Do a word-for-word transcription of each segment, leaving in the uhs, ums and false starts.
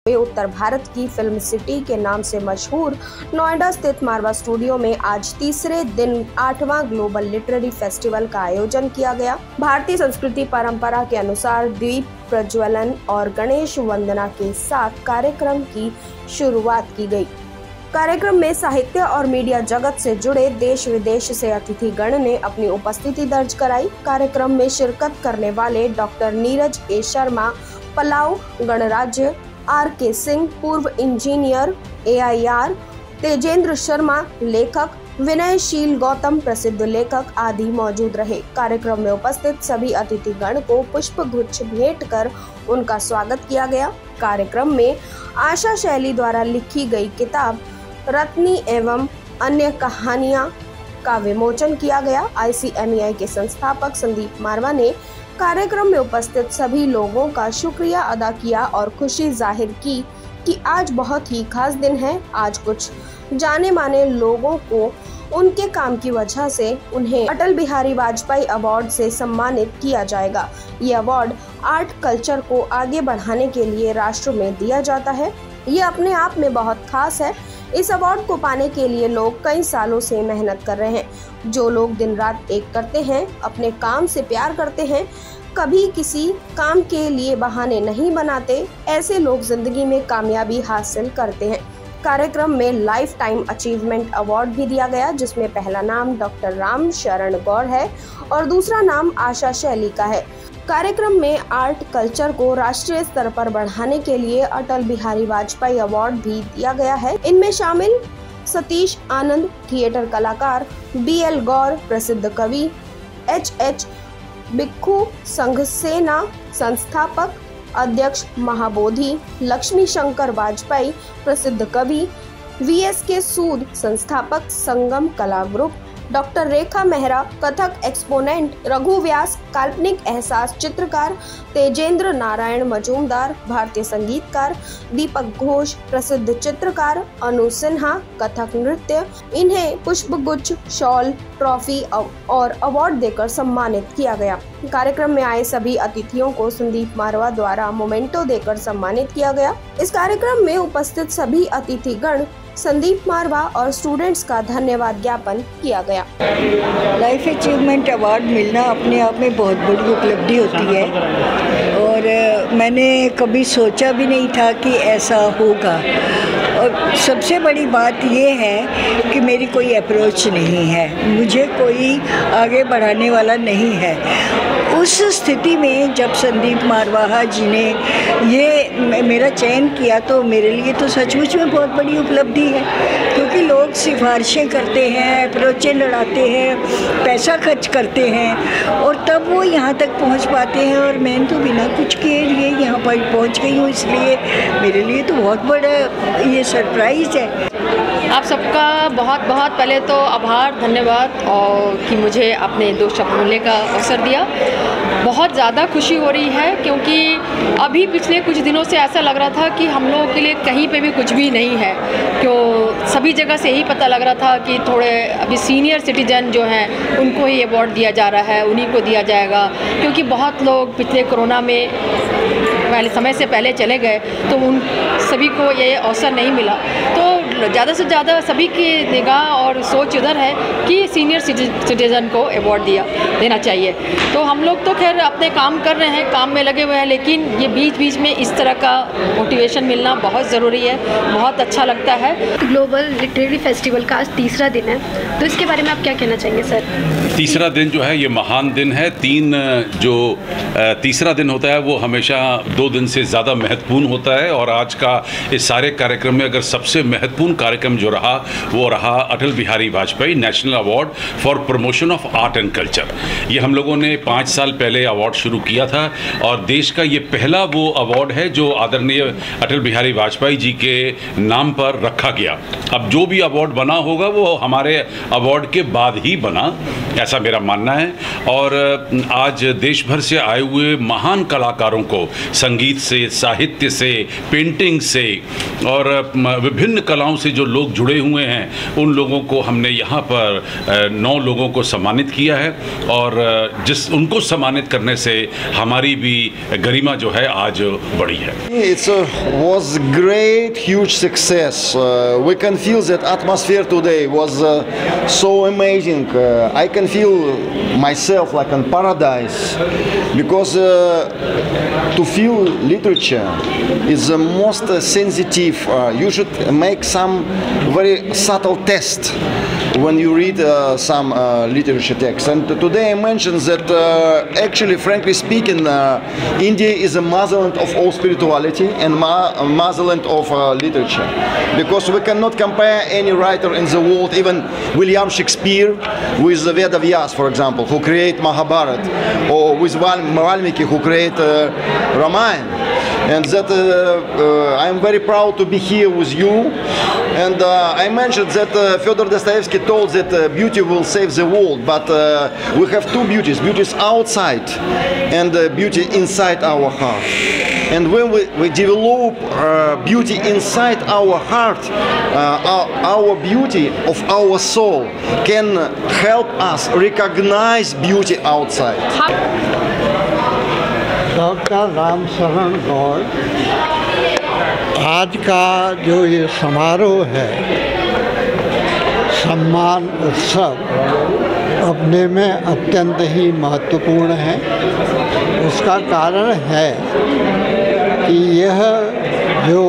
उत्तर भारत की film city के नाम से मशहूर नोएडा स्थित मारवा स्टूडियो में आज तीसरे दिन आठवां ग्लोबल लिटरेरी फेस्टिवल का आयोजन किया गया। भारतीय संस्कृति परंपरा के अनुसार दीप प्रज्वलन और गणेश वंदना के साथ कार्यक्रम की शुरुआत की गई। कार्यक्रम में साहित्य और मीडिया जगत से जुड़े देश विदेश से अतिथिगण ने अपनी उपस्थिति दर्ज कराई। कार्यक्रम में शिरकत करने वाले doctor Neeraj A Sharma, Palau गणराज्य, आर के सिंह, पूर्व engineer, A I R, Tejendra Sharma, लेखक, विनयशील गौतम, प्रसिद्ध लेखक आदि मौजूद रहे। कार्यक्रम में उपस्थित सभी अतिथिगण को पुष्प गुच्छ भेंट कर उनका स्वागत किया गया। कार्यक्रम में आशा शैली द्वारा लिखी गई किताब रत्नी एवं अन्य कहानियां का विमोचन किया गया। आई सी एम ई आई के संस्थापक संदीप मारवा ने कार्यक्रम में उपस्थित सभी लोगों का शुक्रिया अदा किया और खुशी जाहिर की कि आज बहुत ही खास दिन है। आज कुछ जाने माने लोगों को उनके काम की वजह से उन्हें अटल बिहारी वाजपेयी अवार्ड से सम्मानित किया जाएगा। ये अवार्ड आर्ट कल्चर को आगे बढ़ाने के लिए राष्ट्र में दिया जाता है। ये अपने आप में बहुत खास है। इस अवार्ड को पाने के लिए लोग कई सालों से मेहनत कर रहे हैं। जो लोग दिन रात एक करते हैं, अपने काम से प्यार करते हैं, कभी किसी काम के लिए बहाने नहीं बनाते, ऐसे लोग जिंदगी में कामयाबी हासिल करते हैं। कार्यक्रम में लाइफ टाइम अचीवमेंट अवार्ड भी दिया गया, जिसमें पहला नाम डॉक्टर राम शरण गौर है और दूसरा नाम आशा शैली का है। कार्यक्रम में आर्ट कल्चर को राष्ट्रीय स्तर पर बढ़ाने के लिए अटल बिहारी वाजपेयी अवार्ड भी दिया गया है। इनमें शामिल सतीश आनंद, थिएटर कलाकार, बी एल गौर, प्रसिद्ध कवि, एच एच भिक्खू संघ सेना संस्थापक अध्यक्ष महाबोधि, लक्ष्मी शंकर वाजपेयी, प्रसिद्ध कवि, वी एस के सूद, संस्थापक Sangam Kala group, doctor Rekha Mehra, Kathak exponent, Raghu Vyas, काल्पनिक एहसास चित्रकार, तेजेंद्र नारायण मजूमदार, भारतीय संगीतकार, दीपक घोष, प्रसिद्ध चित्रकार, अनु सिन्हा, कथक नृत्य। इन्हें पुष्पगुच्छ, शॉल, ट्रॉफी और अवार्ड देकर सम्मानित किया गया। कार्यक्रम में आए सभी अतिथियों को संदीप मारवा द्वारा मोमेंटो देकर सम्मानित किया गया। इस कार्यक्रम में उपस्थित सभी अतिथिगण संदीप मारवा और स्टूडेंट्स का धन्यवाद ज्ञापन किया गया। लाइफ अचीवमेंट अवार्ड मिलना अपने आप में बहुत बड़ी उपलब्धि होती है और मैंने कभी सोचा भी नहीं था कि ऐसा होगा। और सबसे बड़ी बात ये है कि मेरी कोई अप्रोच नहीं है, मुझे कोई आगे बढ़ाने वाला नहीं है। उस स्थिति में जब संदीप मारवाहा जी ने ये मेरा चयन किया तो मेरे लिए तो सचमुच में बहुत बड़ी उपलब्धि है, क्योंकि लोग सिफारिशें करते हैं, अप्रोचें लड़ाते हैं, पैसा खर्च करते हैं और तब वो यहाँ तक पहुँच पाते हैं और मैं तो बिना कुछ किए लिए यहाँ पर पहुँच गई हूँ। इसलिए मेरे लिए तो बहुत बड़ा ये सरप्राइज़ है। आप सबका बहुत बहुत पहले तो आभार, धन्यवाद और कि मुझे अपने दो शब्द बोलने का अवसर दिया। बहुत ज़्यादा खुशी हो रही है क्योंकि अभी पिछले कुछ दिनों से ऐसा लग रहा था कि हम लोगों के लिए कहीं पे भी कुछ भी नहीं है। क्यों सभी जगह से यही पता लग रहा था कि थोड़े अभी सीनियर सिटीजन जो हैं उनको ही अवार्ड दिया जा रहा है, उन्हीं को दिया जाएगा, क्योंकि बहुत लोग पिछले कोरोना में पहले समय से पहले चले गए तो उन सभी को ये अवसर नहीं मिला। तो ज़्यादा से ज़्यादा सभी की निगाह और सोच उधर है कि सीनियर सिटीजन को अवार्ड दिया देना चाहिए। तो हम लोग तो खैर अपने काम कर रहे हैं, काम में लगे हुए हैं, लेकिन ये बीच बीच में इस तरह का मोटिवेशन मिलना बहुत ज़रूरी है, बहुत अच्छा लगता है। ग्लोबल लिटरेरी फेस्टिवल का आज तीसरा दिन है, तो इसके बारे में आप क्या कहना चाहेंगे सर? तीसरा दिन जो है ये महान दिन है। तीन जो तीसरा दिन होता है वो हमेशा दो दिन से ज़्यादा महत्वपूर्ण होता है और आज का इस सारे कार्यक्रम में अगर सबसे महत्वपूर्ण कार्यक्रम जो रहा वो रहा Atal Bihari Vajpayee national award for promotion of art and culture. ये हम लोगों ने पाँच साल पहले अवार्ड शुरू किया था और देश का ये पहला वो अवार्ड है जो आदरणीय अटल बिहारी वाजपेयी जी के नाम पर रखा गया। अब जो भी अवार्ड बना होगा वो हमारे अवार्ड के बाद ही बना, ऐसा मेरा मानना है। और आज देश भर से आए हुए महान कलाकारों को संगीत से, साहित्य से, पेंटिंग से और विभिन्न कलाओं से जो लोग जुड़े हुए हैं, उन लोगों को हमने यहाँ पर नौ लोगों को सम्मानित किया है और जिस उनको सम्मानित करने से हमारी भी गरिमा जो है आज बढ़ी है। It was great, huge success. Uh, we can feel that atmosphere today was uh, so amazing. Uh, I can feel myself like in paradise because uh, to feel literature is the most uh, sensitive. Uh, you should make some very subtle test when you read uh, some uh, literature text. And today I mentioned that uh, actually, frankly speaking, uh, India is a motherland of all spirituality and ma motherland of uh, literature, because we cannot compare any writer in the world, even William Shakespeare, with Veda Vyas, for example, who create Mahabharata, or with Valmiki, who create uh, Ramayana. And that uh, uh, I'm very proud to be here with you. And uh, I mentioned that uh, Fyodor Dostoevsky told that uh, beauty will save the world, but uh, we have two beauties, beauties outside and uh, beauty inside our heart. And when we, we develop uh, beauty inside our heart, uh, our, our beauty of our soul can help us recognize beauty outside. Doctor Ram Sharan Gaur, आज का जो ये समारोह है, सम्मान उत्सव, अपने में अत्यंत ही महत्वपूर्ण है। उसका कारण है कि यह जो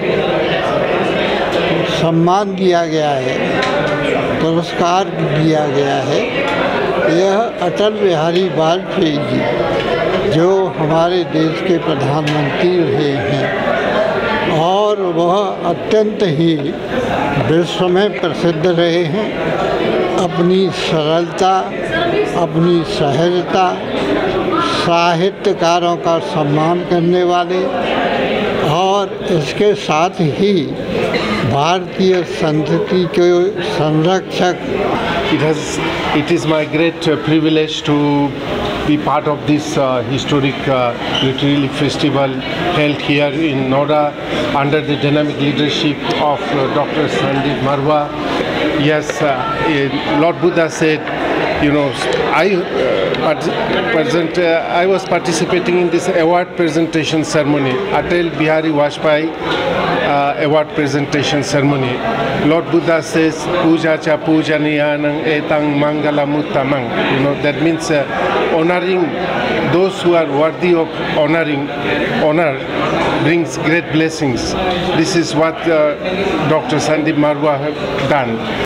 सम्मान दिया गया है, पुरस्कार दिया गया है, यह अटल बिहारी वाजपेयी जी, जो हमारे देश के प्रधानमंत्री रहे हैं और वह अत्यंत ही विश्व में प्रसिद्ध रहे हैं, अपनी सरलता, अपनी सहजता, साहित्यकारों का सम्मान करने वाले और इसके साथ ही भारतीय संस्कृति के संरक्षक। It has, it is my great uh, privilege to be part of this uh, historic uh, literary festival held here in Noida under the dynamic leadership of uh, Doctor Sandeep Marwa. Yes, uh, Lord Buddha said, you know, I uh, present, uh, I was participating in this award presentation ceremony, Atal Bihari Vajpayee uh, award presentation ceremony. Lord Buddha says, Puja cha pujaniyanang etang mangalamuttamang. You know, that means uh, honoring those who are worthy of honoring, honor brings great blessings. This is what uh, Doctor Sandeep Marwa have done.